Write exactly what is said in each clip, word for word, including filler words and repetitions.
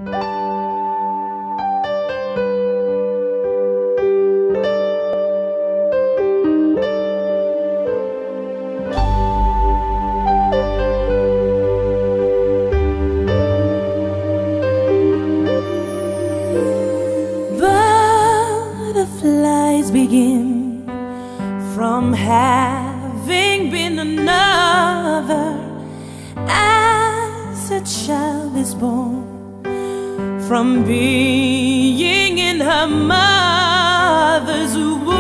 Butterflies begin from having been another, as a child is born from being in her mother's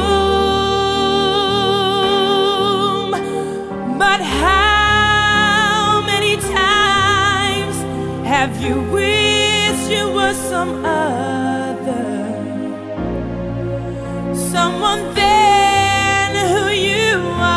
womb. But how many times have you wished you were some other, someone then who you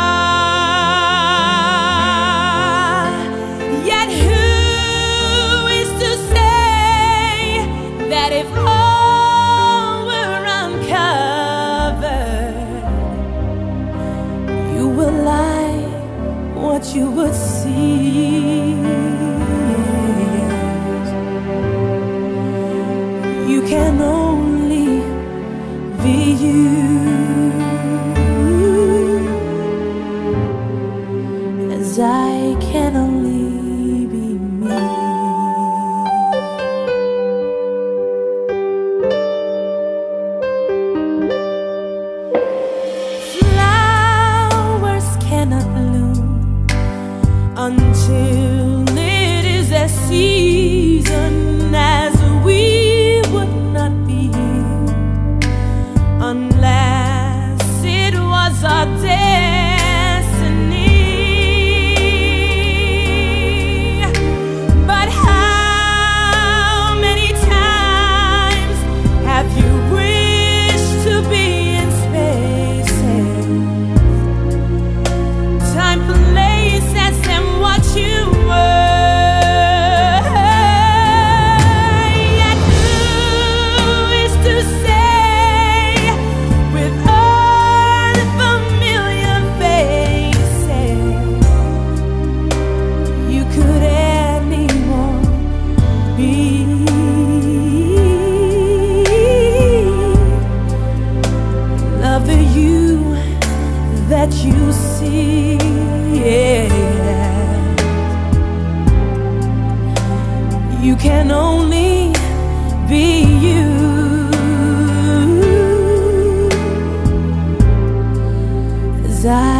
are? Yet who is to say that if all were uncovered, you will like what you would see? You can only be you, as I can only be me. Flowers cannot bloom until it is their season, as we would not be unless it was our destiny. But how many times have you wished to be in spaces, time, places, and what you were? Yet who is to say, with earth a million faces, you could anymore be love the you that you see? Yeah. You can only be you, as I